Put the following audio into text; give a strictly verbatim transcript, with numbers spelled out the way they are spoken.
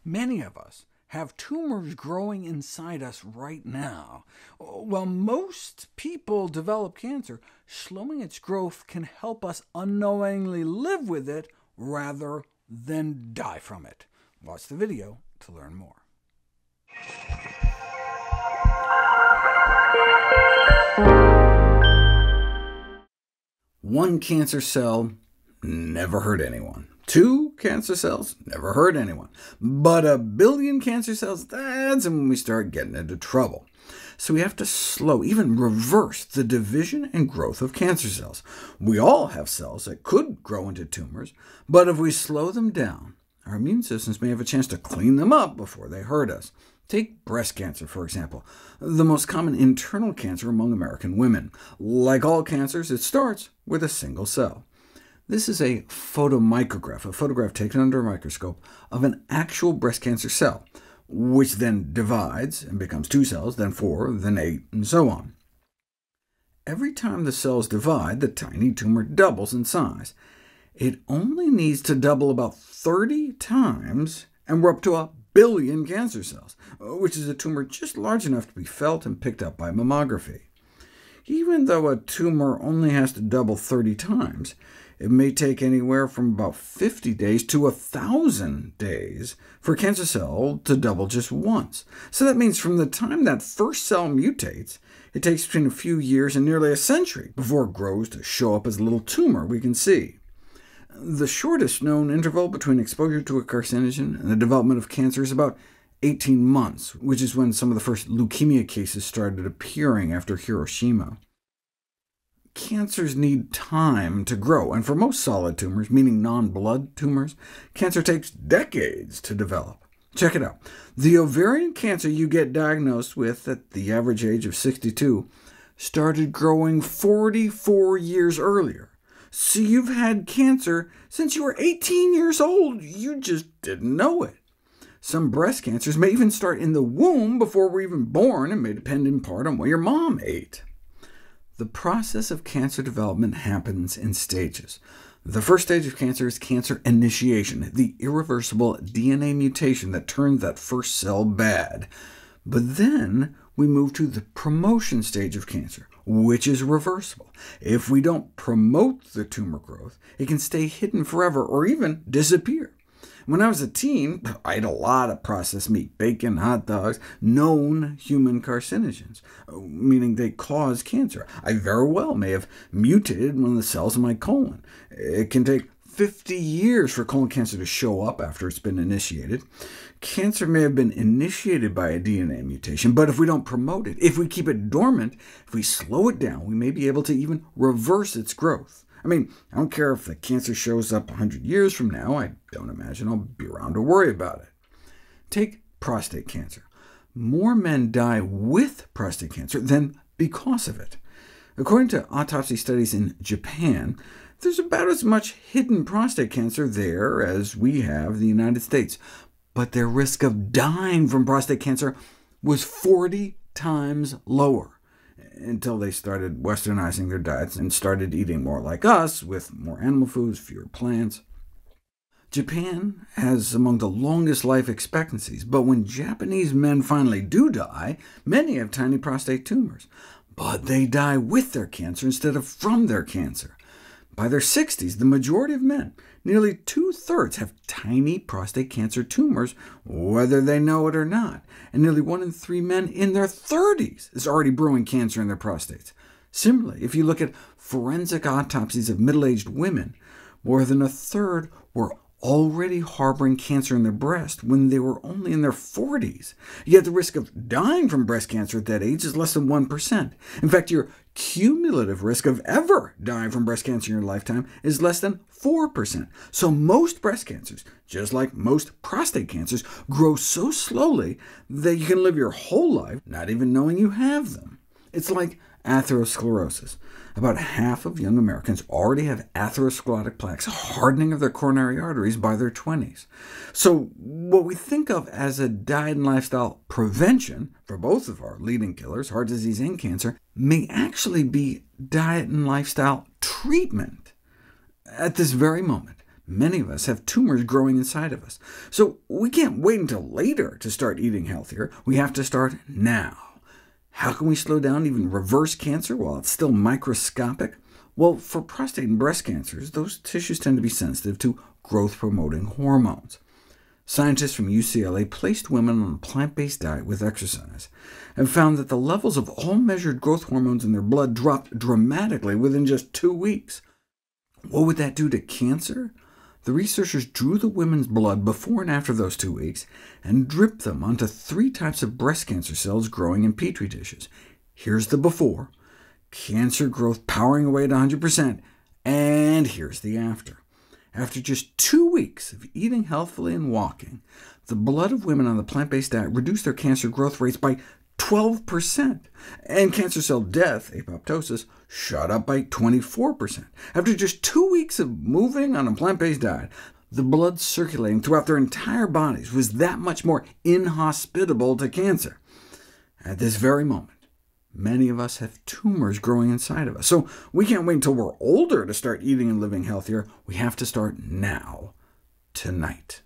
Many of us have tumors growing inside us right now. While most people develop cancer, slowing its growth can help us unknowingly live with it rather than die from it. Watch the video to learn more. One cancer cell never hurt anyone. Two cancer cells never hurt anyone. But a billion cancer cells, that's when we start getting into trouble. So we have to slow, even reverse, the division and growth of cancer cells. We all have cells that could grow into tumors, but if we slow them down, our immune systems may have a chance to clean them up before they hurt us. Take breast cancer, for example, the most common internal cancer among American women. Like all cancers, it starts with a single cell. This is a photomicrograph, a photograph taken under a microscope of an actual breast cancer cell, which then divides and becomes two cells, then four, then eight, and so on. Every time the cells divide, the tiny tumor doubles in size. It only needs to double about thirty times, and we're up to a billion cancer cells, which is a tumor just large enough to be felt and picked up by mammography. Even though a tumor only has to double thirty times, it may take anywhere from about fifty days to one thousand days for a cancer cell to double just once. So that means from the time that first cell mutates, it takes between a few years and nearly a century before it grows to show up as a little tumor we can see. The shortest known interval between exposure to a carcinogen and the development of cancer is about eighteen months, which is when some of the first leukemia cases started appearing after Hiroshima. Cancers need time to grow, and for most solid tumors, meaning non-blood tumors, cancer takes decades to develop. Check it out. The ovarian cancer you get diagnosed with at the average age of sixty-two started growing forty-four years earlier. So you've had cancer since you were eighteen years old. You just didn't know it. Some breast cancers may even start in the womb before we're even born, and may depend in part on what your mom ate. The process of cancer development happens in stages. The first stage of cancer is cancer initiation, the irreversible D N A mutation that turns that first cell bad. But then we move to the promotion stage of cancer, which is reversible. If we don't promote the tumor growth, it can stay hidden forever or even disappear. When I was a teen, I ate a lot of processed meat, bacon, hot dogs, known human carcinogens, meaning they cause cancer. I very well may have mutated one of the cells in my colon. It can take fifty years for colon cancer to show up after it's been initiated. Cancer may have been initiated by a D N A mutation, but if we don't promote it, if we keep it dormant, if we slow it down, we may be able to even reverse its growth. I mean, I don't care if the cancer shows up one hundred years from now. I don't imagine I'll be around to worry about it. Take prostate cancer. More men die with prostate cancer than because of it. According to autopsy studies in Japan, there's about as much hidden prostate cancer there as we have in the United States, but their risk of dying from prostate cancer was forty times lower, until they started westernizing their diets and started eating more like us, with more animal foods, fewer plants. Japan has among the longest life expectancies, but when Japanese men finally do die, many have tiny prostate tumors. But they die with their cancer instead of from their cancer. By their sixties, the majority of men, nearly two-thirds, have tiny prostate cancer tumors, whether they know it or not, and nearly one in three men in their thirties is already brewing cancer in their prostates. Similarly, if you look at forensic autopsies of middle-aged women, more than a third were already harboring cancer in their breast when they were only in their forties. Yet the risk of dying from breast cancer at that age is less than one percent. In fact, your cumulative risk of ever dying from breast cancer in your lifetime is less than four percent. So most breast cancers, just like most prostate cancers, grow so slowly that you can live your whole life not even knowing you have them. It's like atherosclerosis. About half of young Americans already have atherosclerotic plaques, hardening of their coronary arteries, by their twenties. So what we think of as a diet and lifestyle prevention for both of our leading killers, heart disease and cancer, may actually be diet and lifestyle treatment. At this very moment, many of us have tumors growing inside of us. So we can't wait until later to start eating healthier. We have to start now. How can we slow down, even reverse cancer while it's still microscopic? Well, for prostate and breast cancers, those tissues tend to be sensitive to growth-promoting hormones. Scientists from U C L A placed women on a plant-based diet with exercise, and found that the levels of all measured growth hormones in their blood dropped dramatically within just two weeks. What would that do to cancer? The researchers drew the women's blood before and after those two weeks, and dripped them onto three types of breast cancer cells growing in Petri dishes. Here's the before, cancer growth powering away at one hundred percent, and here's the after. After just two weeks of eating healthfully and walking, the blood of women on the plant-based diet reduced their cancer growth rates by twelve percent, and cancer cell death, apoptosis, shot up by twenty-four percent. After just two weeks of moving on a plant-based diet, the blood circulating throughout their entire bodies was that much more inhospitable to cancer. At this very moment, many of us have tumors growing inside of us, so we can't wait until we're older to start eating and living healthier. We have to start now, tonight.